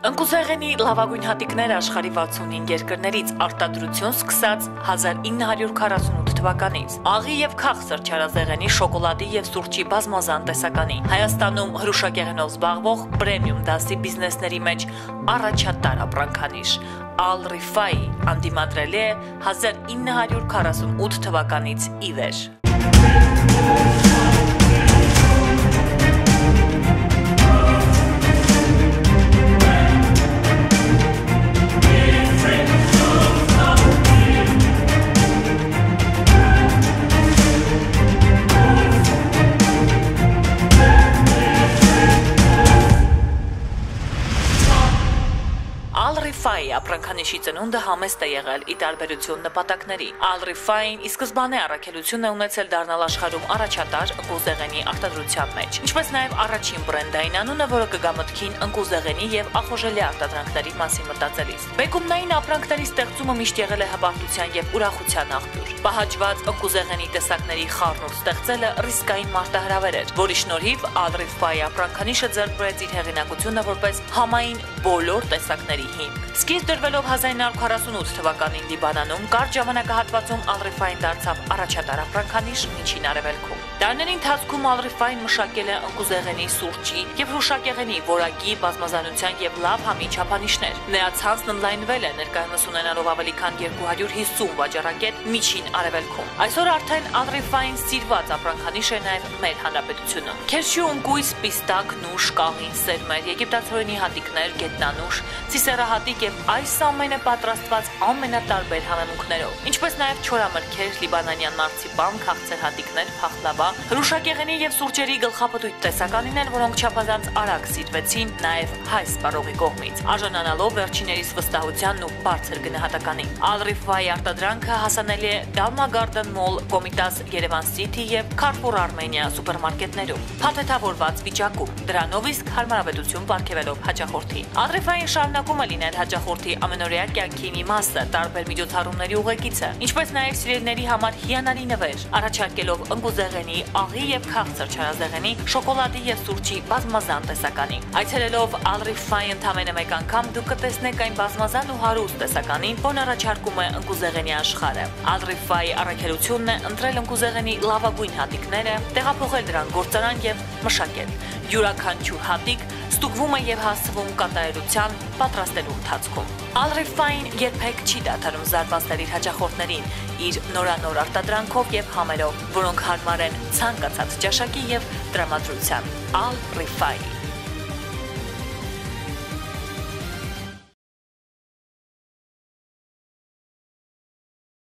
Ընկուզեղենի լավագույն հատիկները աշխարհի 65 երկրներից արտադրություն սկսած 1948 թվականից։ Աղի եւ քաղցր չարազեղենի, շոկոլադի եւ սուրճի բազմազան տեսականի։ Հայաստանում հրուշակեղենով զբաղվող պրեմիում դասի բիզնեսների մեջ առաջատար ապրանքանիշ Al Rifai անդիմադրելի է 1948 թվականից ի վեր։ Al Rifai ապրանքանիշի ծնունդը համեստ է եղել ի տարբերություն նպատակների։ Al Rifai-ին ի սկզբանե առաքելություն է ունեցել դառնալ աշխարհում առաջատար ընկուզեղենի արտադրության մեջ, ինչպես նաև առաջին բրենդային անունը, որը կգա մտքին ընկուզեղենի եւ ախորժելի արտադրանքների մասին մտածելիս։ Բեկումնային ապրանքների ստեղծումը միշտ եղել է հպարտության եւ ուրախության աղբյուր։ Պահանջված ընկուզեղենի տեսակների խառնուրդ ստեղծելը ռիսկային մարտահրավեր էր, որի շնորհիվ Al Rifai ապրանքանիշը ձեռք բերեց իր հեղինակությունը որպես համային բոլոր տեսակների հիմք։ Սկիզբ դրվելով 1948 թվականին Լիբանանում, կարճ ժամանակահատվածում Al Rifai-ն դարձավ առաջատար ապրանքանիշ Միջին Արևելքում։ Տարիների ընթացքում Al Rifai-ն մշակել է ընկուզեղենի, սուրճի եւ հրուշակեղենի որակի, բազմազանության եւ լավ համի չափանիշներ։ Նրա ցանցն ընդլայնվել է, ներկայումս ունենալով ավելի քան 250 վաճառակետ Միջին Արևելքում։ Այսօր արդեն Al Rifai-ն սիրված ապրանքանիշ է նաեւ մեր հանրապետությունում։ Քերշու ընկույզ, պիստակ, նուշ, կաղին, սերմեր, եգիպտացորենի հատիկներ, գետնանուշ, ցիսեռահատիկ եւ այս ամենը պատրաստված ամենատարբեր համեմունքներով, ինչպես նաեւ չորամրգեր, լիբանանյան մարցիպան, քաղցր հատիկներ, փախլավա, հրուշակեղենի եւ սուրճերի գլխապտույտ տեսականին են, որոնք չափազանց արագ սիրվեցին նաեւ հայ սպառողի կողմից, արժանանալով վերջիներիս վստահությանն ու բարձր գնահատականին։ Al Rifai արտադրանքը հասանելի է Dalma Garden Mall, Komitas Yerevan City եւ Carrefour Armenia սուպերմարկետներում, փաթեթավորված վիճակում, դրանով իսկ հարմարավետություն պարգևելով հաճախորդին։ Al Rifai-ն շարունակում է լինել հաճախորդի ամենօրյա կյանքի մի մասը, տարբեր միջոցառումների ուղեկիցը, ինչպես նաև սիրելիների համար հիանալի նվեր, առաջարկելով ընկուզեղենի, աղի եւ քաղցր չարազեղենի, շոկոլադի եւ սուրճի բազմազան տեսականի։ Այցելելով Al Rifai-ն ընդամենը մեկ անգամ դուք կտեսնեք այն բազմազան ու հարուստ տեսականին, որն առաջարկում է ընկուզեղենի աշխարհը։ Al Rifai-ի առաքելությունն է ընտրել ընկուզեղենի լավագույն հատիկները, տեղափոխել դրանք գործարան եւ մշակել։ Յուրաքանչյուր հատիկ ստուգվում է եւ հասցվում կատարելության պատրաստելու ընթացքում։ Al Rifai-ն երբեք չի դադարում զարմացնել իր հաճախորդներին իր նորանոր արտադրանքով եւ համերով, որոնք հարմար են ցանկացած ճաշակի եւ տրամադրության։ Al Rifai